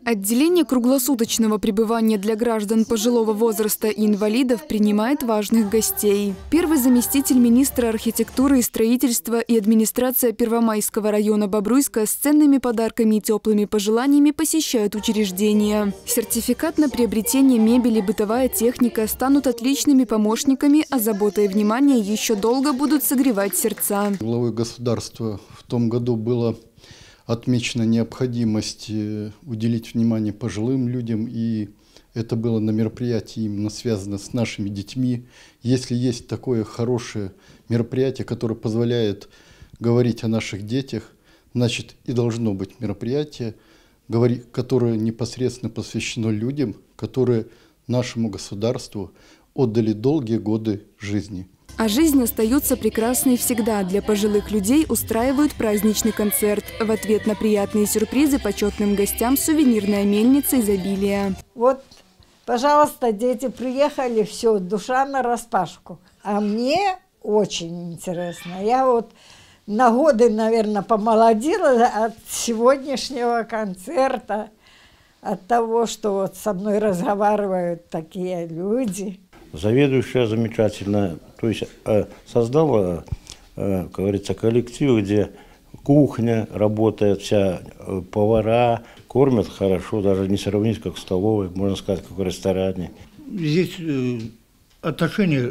Отделение круглосуточного пребывания для граждан пожилого возраста и инвалидов принимает важных гостей. Первый заместитель министра архитектуры и строительства и администрация Первомайского района Бобруйска с ценными подарками и теплыми пожеланиями посещают учреждение. Сертификат на приобретение мебели, бытовая техника станут отличными помощниками, а забота и внимание еще долго будут согревать сердца. Главой государства в том году было отмечена необходимость уделить внимание пожилым людям, и это было на мероприятии именно связано с нашими детьми. Если есть такое хорошее мероприятие, которое позволяет говорить о наших детях, значит и должно быть мероприятие, которое непосредственно посвящено людям, которые нашему государству отдали долгие годы жизни. А жизнь остается прекрасной всегда. Для пожилых людей устраивают праздничный концерт. В ответ на приятные сюрпризы почетным гостям сувенирная мельница изобилия. Вот, пожалуйста, дети приехали, все, душа нараспашку. А мне очень интересно. Я вот на годы, наверное, помолодела от сегодняшнего концерта, от того, что вот со мной разговаривают такие люди. Заведующая замечательно, то есть создала, как говорится, коллектив, где кухня работает, вся повара, кормят хорошо, даже не сравнить как в столовой, можно сказать, как в ресторане. Здесь отношения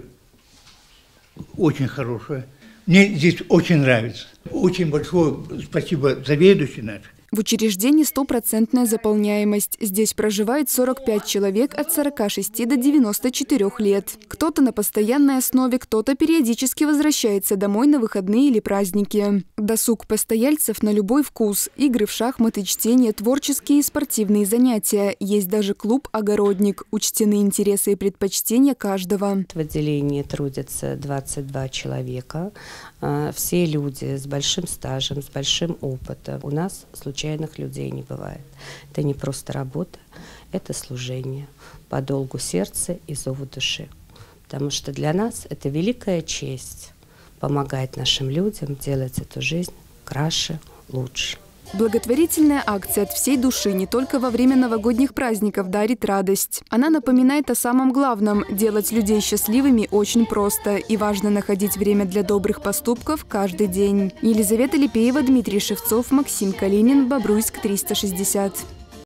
очень хорошие. Мне здесь очень нравится. Очень большое спасибо заведующей нашей. В учреждении стопроцентная заполняемость. Здесь проживает 45 человек от 46 до 94 лет. Кто-то на постоянной основе, кто-то периодически возвращается домой на выходные или праздники. Досуг постояльцев на любой вкус. Игры в шахматы, чтение, творческие и спортивные занятия. Есть даже клуб «Огородник». Учтены интересы и предпочтения каждого. В отделении трудятся 22 человека. Все люди с большим стажем, с большим опытом. У нас случайных людей не бывает. Это не просто работа, это служение по долгу сердца и зову души. Потому что для нас это великая честь помогать нашим людям делать эту жизнь краше, лучше. Благотворительная акция от всей души не только во время новогодних праздников дарит радость. Она напоминает о самом главном – делать людей счастливыми очень просто. И важно находить время для добрых поступков каждый день. Елизавета Липеева, Дмитрий Шевцов, Максим Калинин, Бобруйск 360.